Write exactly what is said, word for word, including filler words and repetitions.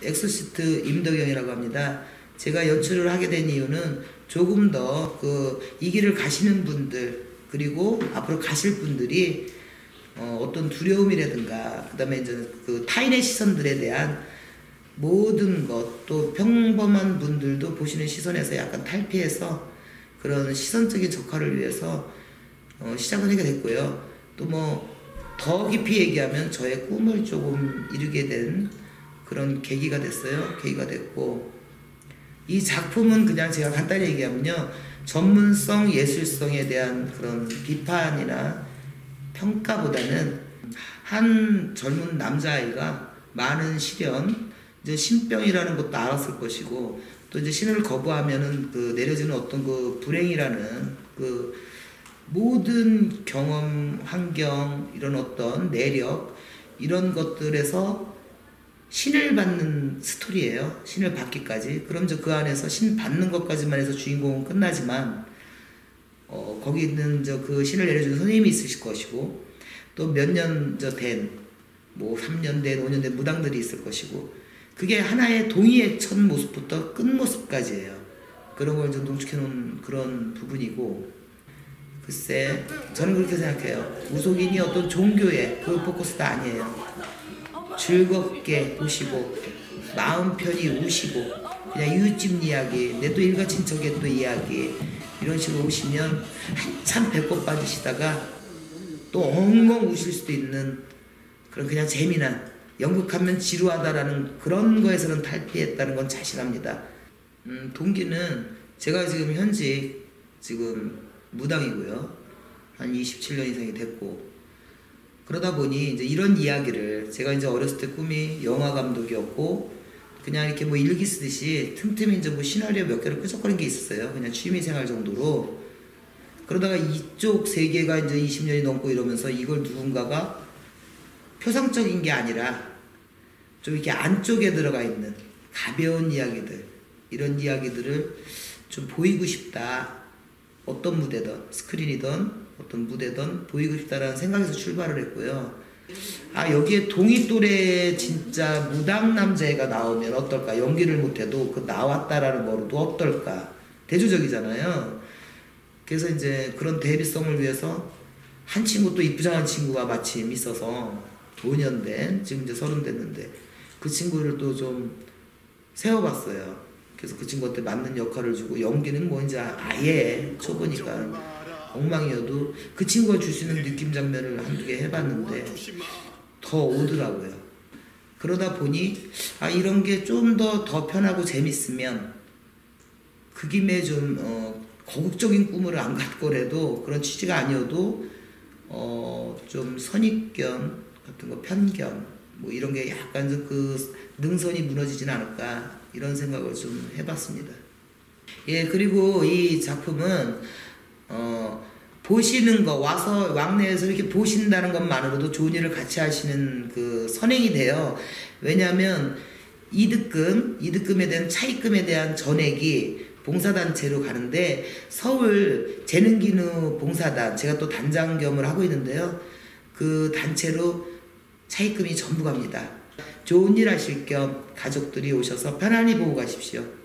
엑소시트 임덕영이라고 합니다. 제가 연출을 하게 된 이유는 조금 더 그 이 길을 가시는 분들, 그리고 앞으로 가실 분들이 어, 어떤 두려움이라든가 그 다음에 이제 그 타인의 시선들에 대한 모든 것, 또 평범한 분들도 보시는 시선에서 약간 탈피해서 그런 시선적인 적화를 위해서 어, 시작을 하게 됐고요. 또 뭐 더 깊이 얘기하면 저의 꿈을 조금 이루게 된 그런 계기가 됐어요. 계기가 됐고, 이 작품은 그냥 제가 간단히 얘기하면요, 전문성, 예술성에 대한 그런 비판이나 평가보다는 한 젊은 남자아이가 많은 시련, 이제 신병이라는 것도 알았을 것이고, 또 이제 신을 거부하면은 그 내려지는 어떤 그 불행이라는 그 모든 경험, 환경, 이런 어떤 내력, 이런 것들에서 신을 받는 스토리예요. 신을 받기까지. 그럼 저 그 안에서 신 받는 것까지만 해서 주인공은 끝나지만, 어, 거기 있는 저 그 신을 내려주는 선생님이 있으실 것이고, 또 몇 년 저 된, 뭐 삼 년 된, 오 년 된 무당들이 있을 것이고, 그게 하나의 동의의 첫 모습부터 끝 모습까지예요. 그런 걸 좀 농축해 놓은 그런 부분이고, 글쎄, 저는 그렇게 생각해요. 무속인이 어떤 종교의 그 포커스가 아니에요. 즐겁게 보시고, 마음 편히 우시고, 그냥 이웃집 이야기, 내 또 일가친척의 또 이야기, 이런 식으로 오시면 한참 배꼽 빠지시다가 또 엉엉 우실 수도 있는 그런 그냥 재미난, 연극하면 지루하다라는 그런 거에서는 탈피했다는 건 자신합니다. 음, 동기는 제가 지금 현직 지금 무당이고요. 한 이십칠 년 이상이 됐고, 그러다 보니 이제 이런 이야기를, 제가 이제 어렸을 때 꿈이 영화 감독이었고, 그냥 이렇게 뭐 일기 쓰듯이 틈틈이 이제 뭐 시나리오 몇 개를 끄적거린 게 있었어요. 그냥 취미생활 정도로. 그러다가 이쪽 세계가 이제 이십 년이 넘고 이러면서 이걸 누군가가 표상적인 게 아니라 좀 이렇게 안쪽에 들어가 있는 가벼운 이야기들, 이런 이야기들을 좀 보이고 싶다. 어떤 무대든, 스크린이든 어떤 무대든 보이고 싶다라는 생각에서 출발을 했고요. 아, 여기에 동이 또래 진짜 무당 남자애가 나오면 어떨까? 연기를 못해도 그 나왔다라는 거로도 어떨까? 대조적이잖아요. 그래서 이제 그런 대비성을 위해서 한 친구, 또 이쁘장한 친구가 마침 있어서 오 년 된, 지금 이제 서른 됐는데 그 친구를 또 좀 세워봤어요. 그래서 그 친구한테 맞는 역할을 주고, 연기는 뭐 이제 아예 초보니까 엉망이어도 그 친구가 줄 수 있는 느낌 장면을 한두 개 해봤는데 더 오더라고요. 그러다 보니 아, 이런 게 좀 더 더 편하고 재밌으면 그 김에 좀 어, 거국적인 꿈을 안 갖고라도, 그런 취지가 아니어도 어, 좀 선입견 같은 거, 편견 뭐 이런 게 약간 그 능선이 무너지진 않을까, 이런 생각을 좀 해봤습니다. 예, 그리고 이 작품은 어, 보시는 거, 와서 왕래에서 이렇게 보신다는 것만으로도 좋은 일을 같이 하시는 그 선행이 돼요. 왜냐하면 이득금, 이득금에 대한 차입금에 대한 전액이 봉사단체로 가는데, 서울 재능기누 봉사단, 제가 또 단장 겸을 하고 있는데요, 그 단체로 차입금이 전부 갑니다. 좋은 일 하실 겸 가족들이 오셔서 편안히 보고 가십시오.